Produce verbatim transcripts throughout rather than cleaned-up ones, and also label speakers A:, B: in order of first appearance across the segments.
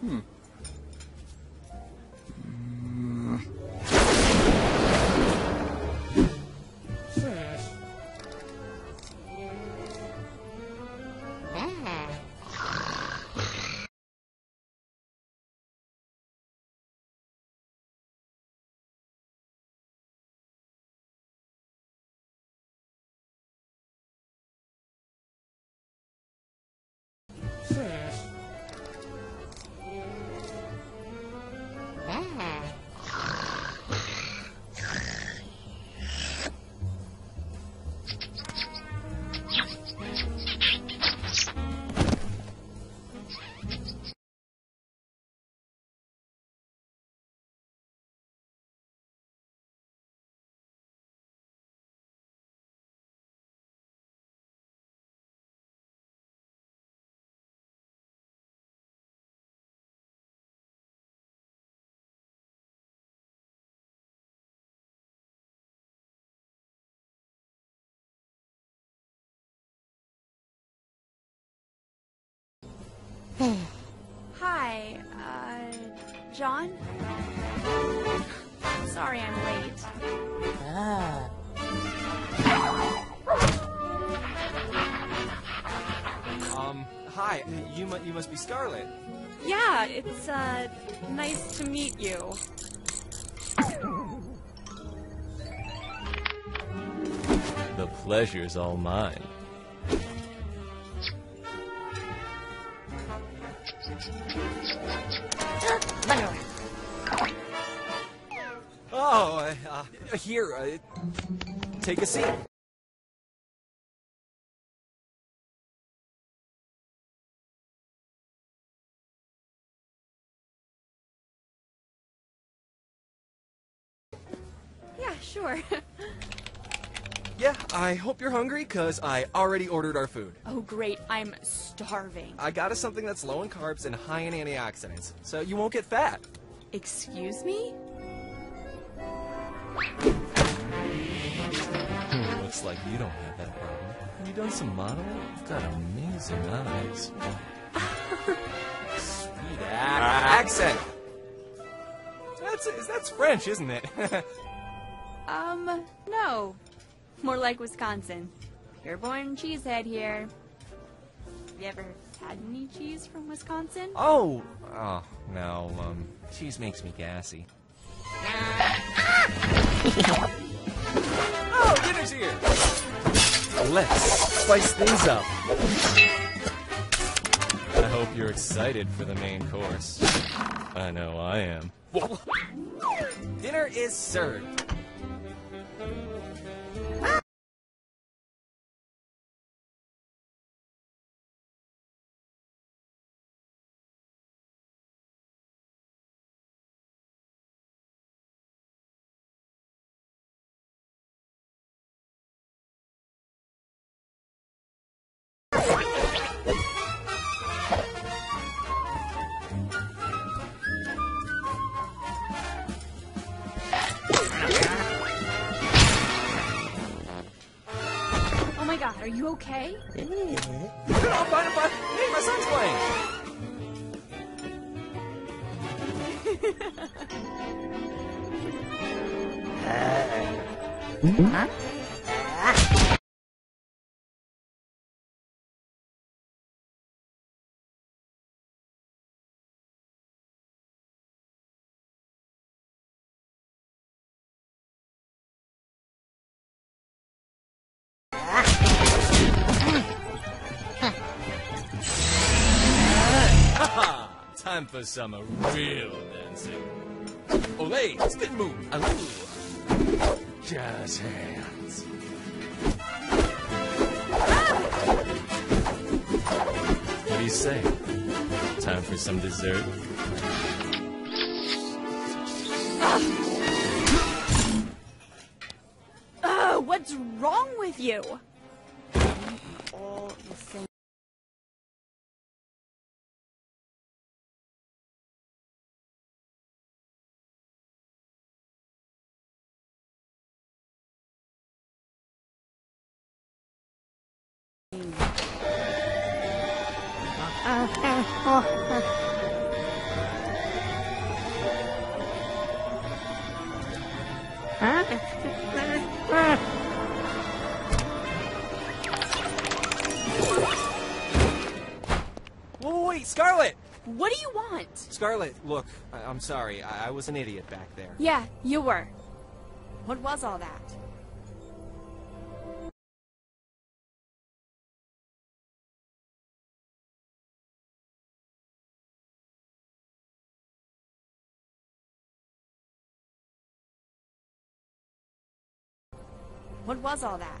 A: Hmm.
B: Hi, uh, John? Sorry I'm late.
C: Ah.
D: Um, hi, you, mu you must be Scarlet.
B: Yeah, it's, uh, nice to meet you.
E: The pleasure's all mine.
D: Oh, uh, uh, here, uh, take a seat.
B: Yeah, sure.
D: Yeah, I hope you're hungry, cause I already ordered our food.
B: Oh, great. I'm starving.
D: I got us something that's low in carbs and high in antioxidants, so you won't get fat.
B: Excuse me?
E: Hmm, looks like you don't have that problem. Have you done some modeling? You've got amazing eyes.
D: Sweet ac accent. That's that's French, isn't it?
B: Um, no. More like Wisconsin. You're born cheesehead here. Have you ever had any cheese from Wisconsin?
D: oh, oh no. Um, cheese makes me gassy. Oh, dinner's here.
E: Let's spice things up. I hope you're excited for the main course. I know I am.
D: Dinner is served.
B: Oh my god, are you okay?
D: No, I'm fine, I'm fine. Hey, my son's playing.
C: Huh?
E: Time for some real dancing. Olay, spin move. Aloo. Jazz hands. What do you say? Time for some dessert?
B: Ugh, what's wrong with you? All the same.
D: Scarlet!
B: What do you want?
D: Scarlet, look, I I'm sorry. I, I was an idiot back there.
B: Yeah, you were. What was all that? What was all that?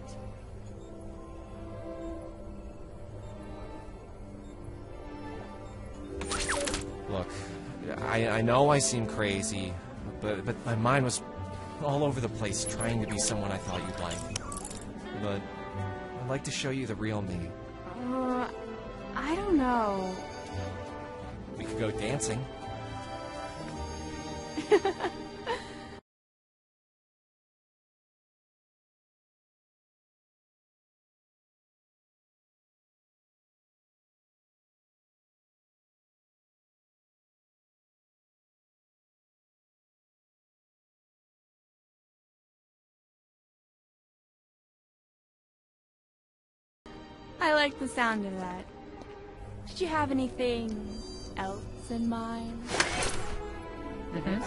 D: Look, I, I know I seem crazy, but, but my mind was all over the place trying to be someone I thought you'd like. But I'd like to show you the real me.
B: Uh, I don't know.
D: We could go dancing.
B: I like the sound of that. Did you have anything else in mind?
C: Mm-hmm.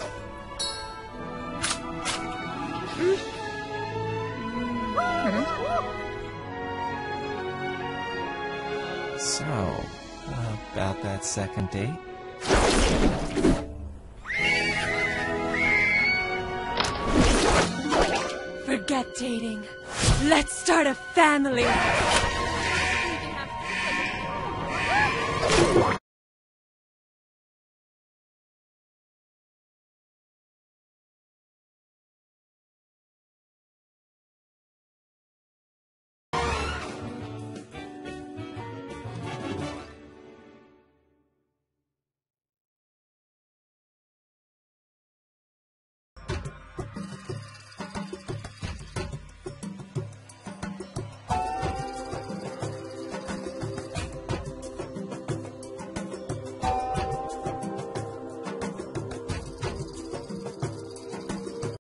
E: So, uh, about that second date?
B: Forget dating. Let's start a family.